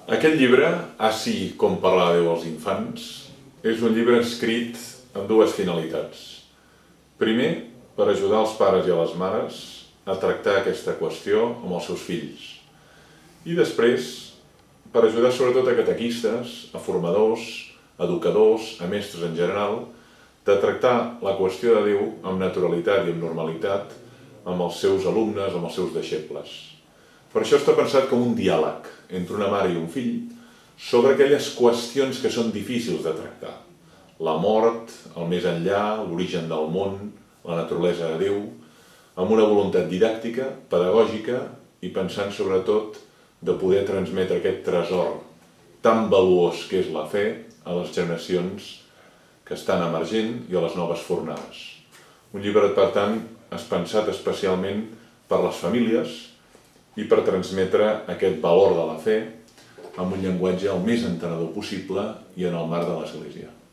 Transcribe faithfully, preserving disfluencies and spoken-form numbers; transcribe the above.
Aquest llibre, Ací com parlar de Déu als infants, és un llibre escrit amb dues finalitats. Primer, per ajudar els pares i a les mares a tractar aquesta qüestió amb els seus fills. I després, per ajudar sobretot a catequistes, a formadors, a educadors, a mestres en general, de tractar la qüestió de Déu amb naturalitat i amb normalitat amb els seus alumnes, amb els seus deixebles. Per això està pensat com un diàleg entre una mare i un fill sobre aquelles qüestions que són difícils de tractar. La mort, el més enllà, l'origen del món, la naturalesa de Déu, amb una voluntat didàctica, pedagògica i pensant sobretot de poder transmetre aquest tresor tan valuós que és la fe a les generacions que estan emergent i a les noves fornades. Un llibre, per tant, és pensat especialment per les famílies i per transmetre aquest valor de la fe amb un llenguatge el més entenedor possible i en el marc de l'Església.